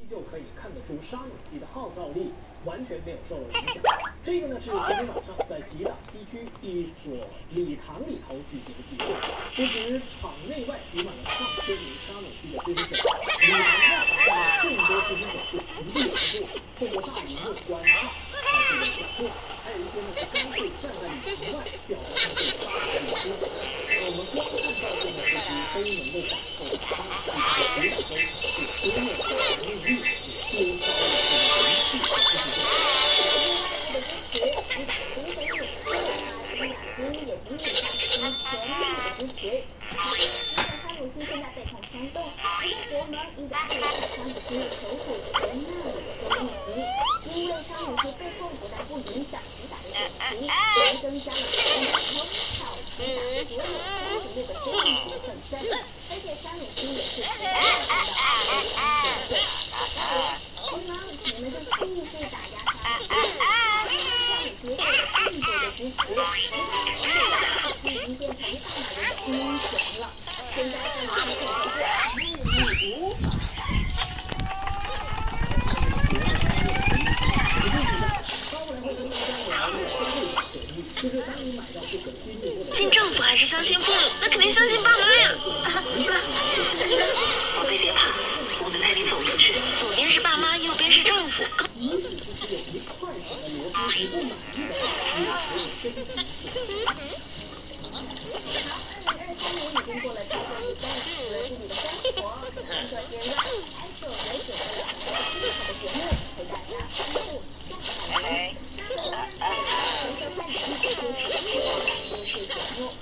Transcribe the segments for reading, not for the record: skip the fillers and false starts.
就可以看得出沙努西的号召力完全没有受到影响。这个呢是昨天晚上在吉打西区一所礼堂里头举行的集会，不止场内外挤满了上千名沙努西的支持者，礼堂外更多支持者是席地而坐，透过大荧幕观看这个讲座，还有一些呢是干脆站在礼堂外表达他对沙努西的支持。我们光看照片呢，其实都能够感受到沙努西在吉打州是多么的努力。多招了这个人气的支持者。 沙努西现在被控煽动，一个国盟应该配合沙努西首府在那里做议席，因为沙努西被控不但不影响吉打的选情，还增加了挑吉打所有36个非议席的胜算，而且沙努西也是最大的选国盟，你们就继续打压沙努西，沙努西获得更多的支持，已经变成大马人的英雄了。现在沙努西可是目无法。 信政府还是相信父母？那肯定相信爸妈呀！宝贝别怕，我们带你走出去。左边是爸妈，右边是政府。 即使是只有一块钱的螺丝，你不满意的话，也可以申请。 好，2023年已经过了超过1周，除了自己的生活，工作之外，还久违准备了很多精彩的节目陪大家丰富下海年。收看的一起就是电视节目。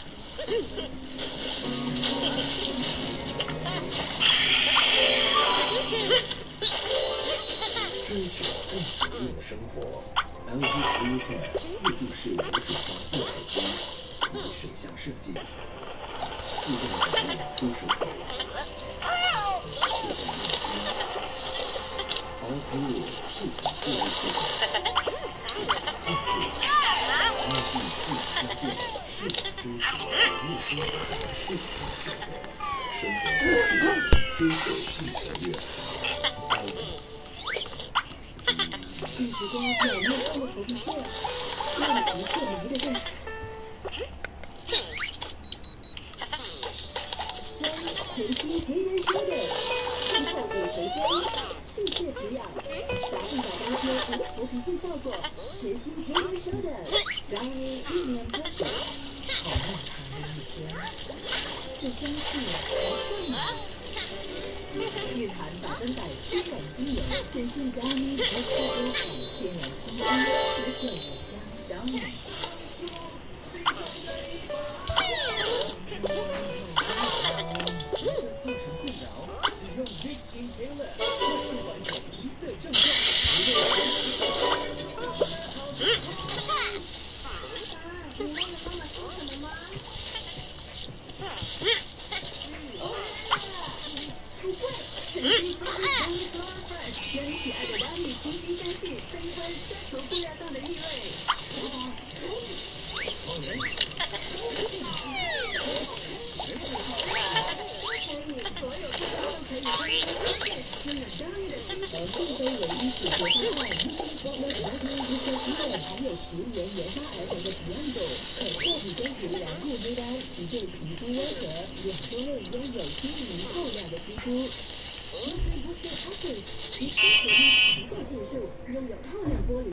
追求更职业的生活 ，LG Blue Pen 自助式流水线净水机，以水下设计，自动感应出水口，自动耐心，薄涂乳去层过滤系统，水控制，内地自发现是追求职业生活的最佳选择，生活更智慧，追求越来越好。LG。 一直光表面上的头皮屑，让你不埋的更。全新黑人修的，渗透骨髓纤，去屑止痒，达更加当贴无头皮屑效果。全新黑人修的，让你一年不死。好漫长的一天，这香气还像吗？日韩100%天然精油，全新佳妮和西多好天然清新，出现我家香美。一色做成困扰，使用 Mix Inhaler， 快速完成一色症状，你忘了妈妈说什么吗？出柜！将可爱的芭比清新香气，增添奢求布料上的异味。所有地方都可以欢迎，温暖疗愈的气氛。并非唯一解决方案，我们昨天一些基本还有10元研发而成的 Biondo， 可破皮根除染护黑斑，一对皮肤温和，2周内拥有轻盈透亮的肌肤。Booster Active 皮肤活力长效技术，拥有透亮玻璃。